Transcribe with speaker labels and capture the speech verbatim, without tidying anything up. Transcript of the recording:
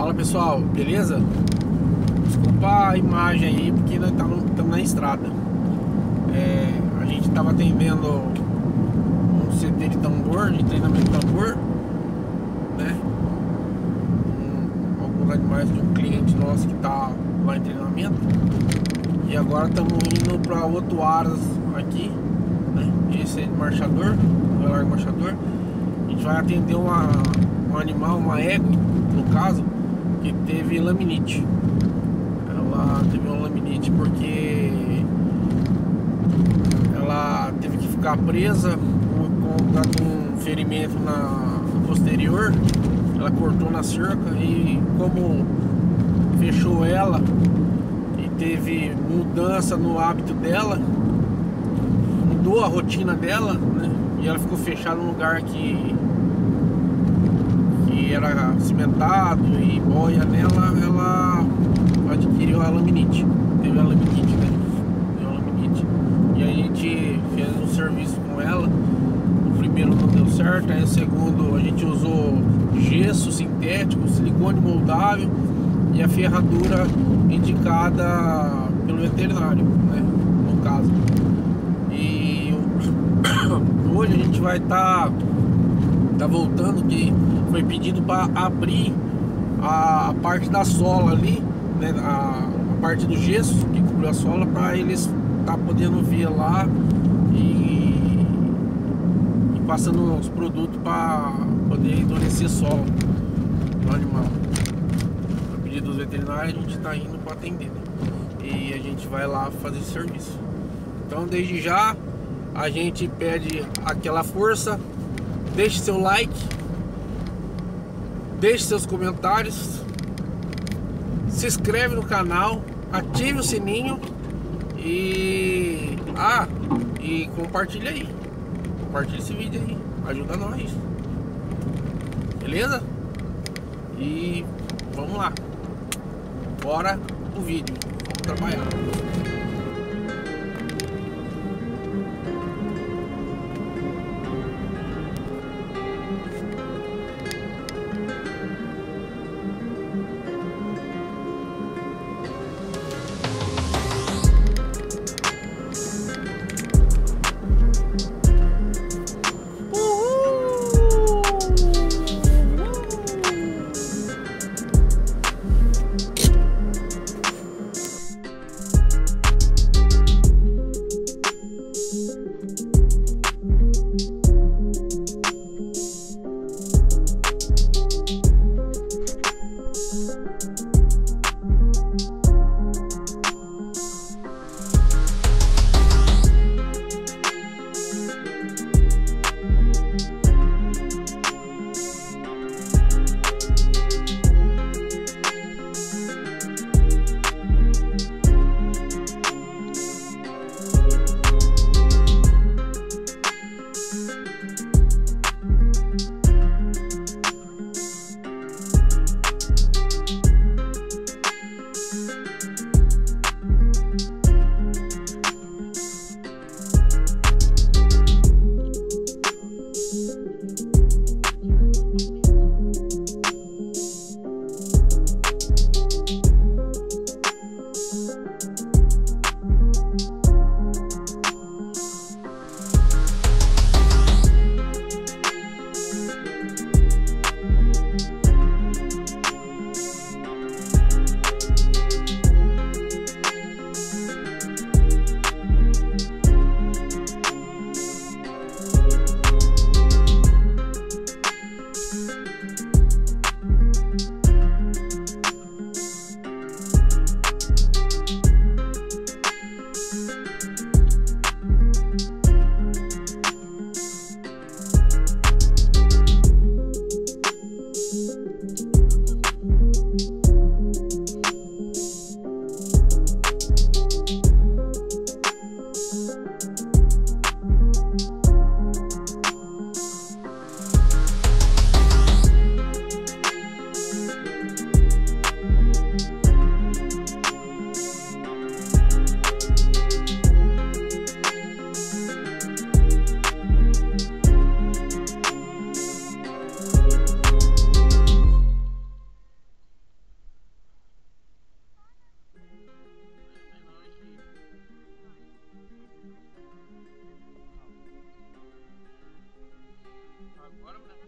Speaker 1: Fala pessoal, beleza? Desculpa a imagem aí, porque nós estamos na estrada. É, a gente estava atendendo um C T de tambor, de treinamento de tambor, né? Um, alguns animais de um cliente nosso que está lá em treinamento. E agora estamos indo para outro Aras aqui, né? Esse é de marchador, o largo marchador. A gente vai atender uma, um animal, uma égua, no caso, que teve laminite. Ela teve uma laminite porque ela teve que ficar presa com um ferimento na posterior. Ela cortou na cerca e como fechou ela e teve mudança no hábito dela, mudou a rotina dela, né? E ela ficou fechada num lugar que que era cimentado e boia nela, ela adquiriu a laminite. Teve a laminite, né? Deu a laminite. E aí a gente fez um serviço com ela. O primeiro não deu certo, aí o segundo a gente usou gesso sintético, silicone moldável e a ferradura indicada pelo veterinário, né? No caso. E hoje a gente vai estar tá, tá voltando, que foi pedido para abrir a, a parte da sola ali, né? A, a parte do gesso que cobriu a sola, para eles tá podendo vir lá e, e passando os produtos para poder endurecer solo do animal. A pedido dos veterinários, a gente está indo para atender, né? E a gente vai lá fazer esse serviço. Então, desde já, a gente pede aquela força. Deixe seu like, deixe seus comentários, se inscreve no canal, ative o sininho e ah, e compartilha aí. Compartilha esse vídeo aí, ajuda nós. Beleza? E vamos lá. Bora o vídeo. Vamos trabalhar. Bora, né?